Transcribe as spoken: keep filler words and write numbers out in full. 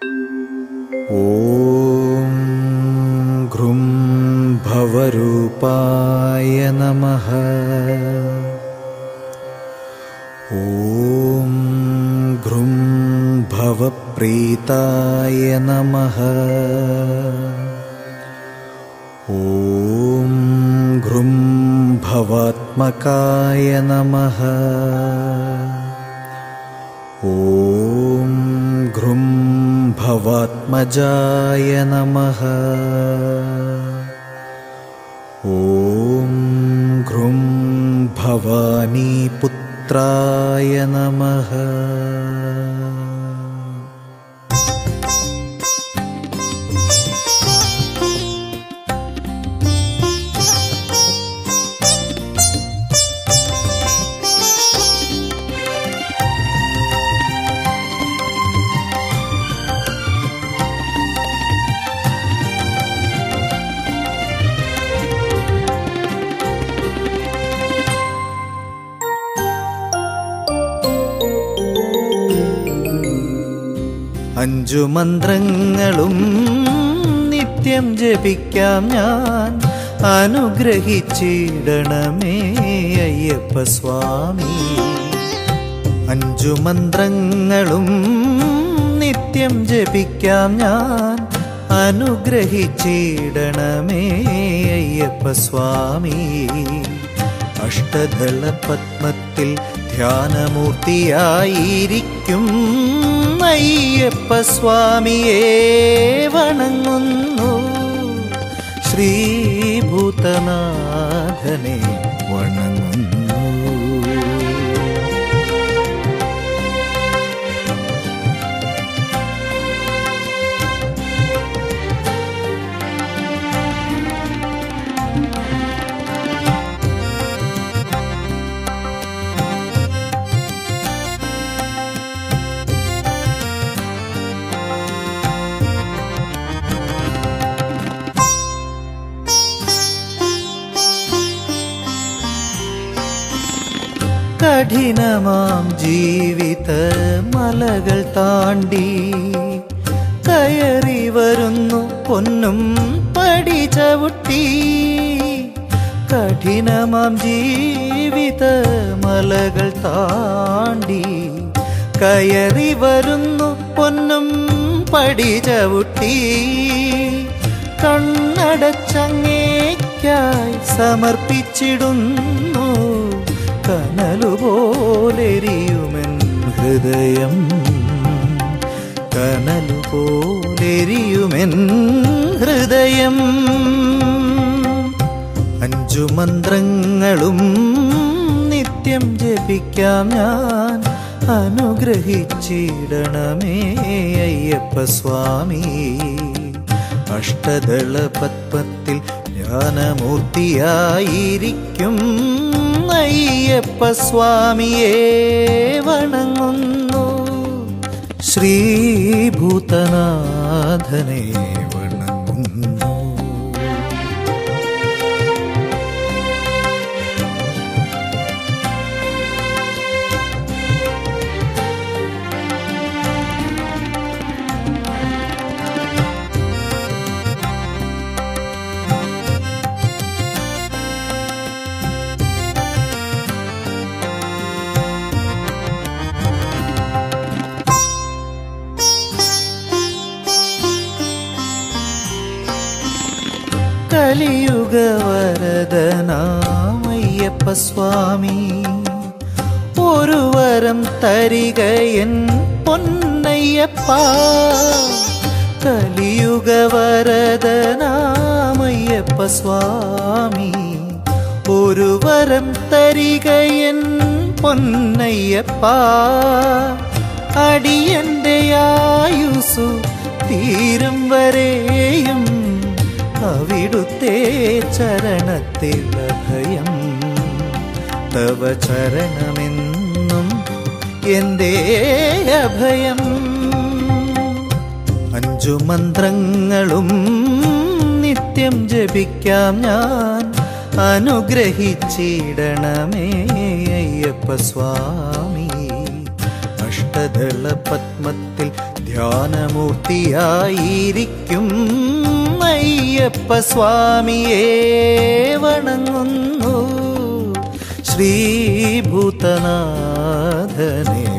ഓം ഘ്രും ഭവരൂപായ നമഃ. ഓം ഘ്രും ഭവപ്രീതായ നമഃ. ഓം ഘ്രും ഭവാത്മകായ നമഃ. ഓം ഘ്രും ഭവാത്മജായ നമഃ. ഓം ഘ്രും ഭവാനീപുത്രായ നമഃ. അഞ്ചു മന്ത്രങ്ങളും നിത്യം ജപിക്കാം ഞാൻ, അനുഗ്രഹിച്ചിടണമേ അയ്യപ്പ സ്വാമി. അഞ്ചു മന്ത്രങ്ങളും നിത്യം ജപിക്കാം ഞാൻ, അനുഗ്രഹിച്ചിടണമേ അയ്യപ്പ സ്വാമി. അഷ്ടദള പത്മത്തിൽ ധ്യാനമൂർത്തിയായിരിക്കും അയ്യപ്പ സ്വാമിയെ വണങ്ങുന്നു. ശ്രീഭൂതനാഥനെ വണങ്ങുന്നു. കഠിനമാം ജീവിത മലകൾ താണ്ടി കയറി വരുന്നു പൊന്നും പടി ചവിട്ടി. കഠിനമാം ജീവിത മലകൾ താണ്ടി കയറി വരുന്നു പൊന്നും പടി ചവിട്ടി. കണ്ണടച്ചങ്ങേയ്ക്കായി സമർപ്പിച്ചിടുന്നു കനലുപോലെരിയുമെൻ ഹൃദയം. കനലുപോലെരിയുമെൻ ഹൃദയം. അഞ്ചു മന്ത്രങ്ങളും നിത്യം ജപിക്കാം ഞാൻ, അനുഗ്രഹിച്ചിടണമേ അയ്യപ്പ സ്വാമി. അഷ്ടദള പത്മത്തിൽ ജ്ഞാനമൂർത്തിയായിരിക്കും അയ്യപ്പ സ്വാമിയെ വണങ്ങുന്നു. ശ്രീഭൂതനാഥനെ വണങ്ങുന്നു. കലിയുഗവരദനാമയ്യപ്പ സ്വാമി, ഒരു വരം തരികയൻ പൊന്നയ്യപ്പ. കലിയുഗവരദനാമയ്യപ്പ സ്വാമി, ഒരു വരം തരികയൻ പൊന്നയ്യപ്പ. അടിയന്റെ ആയുസ്സു തീരും വരെയും അവിടുത്തെ ചരണത്തിൽ അഭയം. തവ ചരണമെന്നും എന്റെ അഭയം. അഞ്ചു മന്ത്രങ്ങളും നിത്യം ജപിക്കാം ഞാൻ, അനുഗ്രഹിച്ചിടണമേ അയ്യപ്പ സ്വാമി. അഷ്ട പദദള പത്മത്തിൽ ധ്യാനമൂർത്തിയായിരിക്കും അയ്യപ്പ സ്വാമിയെ വണങ്ങുന്നു ശ്രീഭൂതനാഥനെ.